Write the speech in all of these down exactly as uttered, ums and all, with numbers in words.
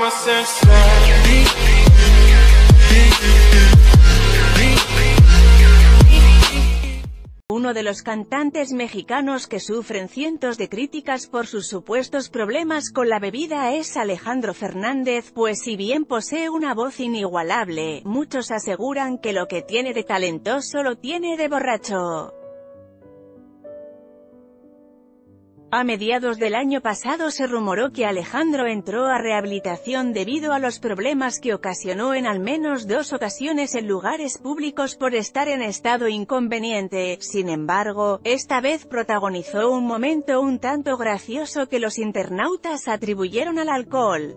Uno de los cantantes mexicanos que sufren cientos de críticas por sus supuestos problemas con la bebida es Alejandro Fernández, pues si bien posee una voz inigualable, muchos aseguran que lo que tiene de talentoso lo tiene de borracho. A mediados del año pasado se rumoró que Alejandro entró a rehabilitación debido a los problemas que ocasionó en al menos dos ocasiones en lugares públicos por estar en estado inconveniente. Sin embargo, esta vez protagonizó un momento un tanto gracioso que los internautas atribuyeron al alcohol.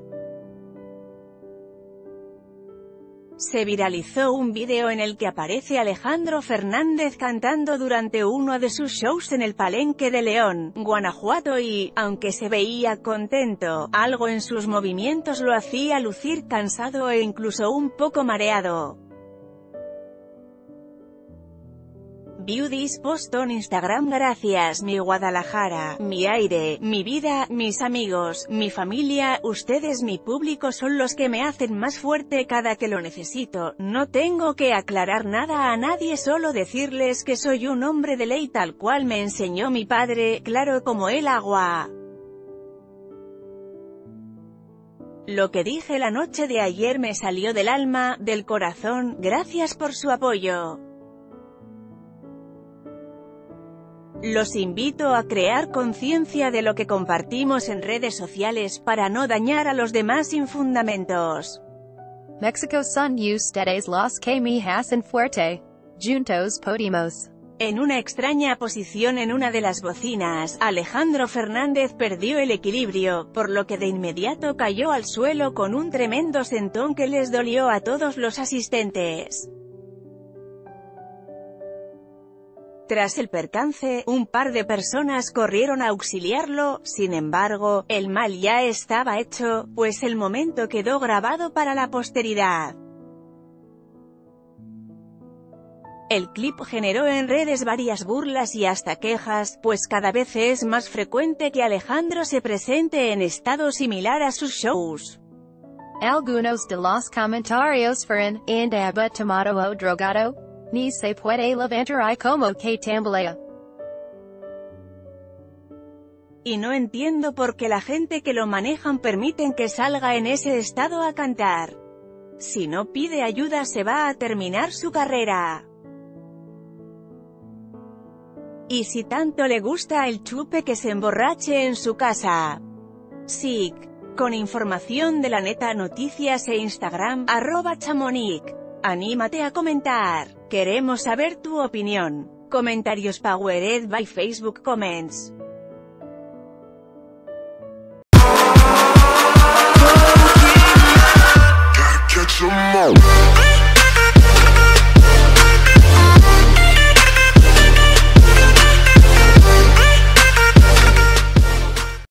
Se viralizó un vídeo en el que aparece Alejandro Fernández cantando durante uno de sus shows en el Palenque de León, Guanajuato y, aunque se veía contento, algo en sus movimientos lo hacía lucir cansado e incluso un poco mareado. View this post on Instagram. Gracias, mi Guadalajara, mi aire, mi vida, mis amigos, mi familia, ustedes, mi público son los que me hacen más fuerte cada que lo necesito. No tengo que aclarar nada a nadie, solo decirles que soy un hombre de ley tal cual me enseñó mi padre, claro como el agua. Lo que dije la noche de ayer me salió del alma, del corazón. Gracias por su apoyo. Los invito a crear conciencia de lo que compartimos en redes sociales para no dañar a los demás sin fundamentos. Mexico son ustedes los que me hacen fuerte. Juntos podemos. En una extraña posición en una de las bocinas, Alejandro Fernández perdió el equilibrio, por lo que de inmediato cayó al suelo con un tremendo sentón que les dolió a todos los asistentes. Tras el percance, un par de personas corrieron a auxiliarlo. Sin embargo, el mal ya estaba hecho, pues el momento quedó grabado para la posteridad. El clip generó en redes varias burlas y hasta quejas, pues cada vez es más frecuente que Alejandro se presente en estado similar a sus shows. Algunos de los comentarios fueron: andaba tomado o drogado, ni se puede levantar y como que tambalea. Y no entiendo por qué la gente que lo manejan permiten que salga en ese estado a cantar. Si no pide ayuda se va a terminar su carrera. Y si tanto le gusta el chupe, que se emborrache en su casa. Sic. Con información de La Neta Noticias e Instagram, arroba Chamonix. Anímate a comentar. Queremos saber tu opinión. Comentarios powered by Facebook Comments.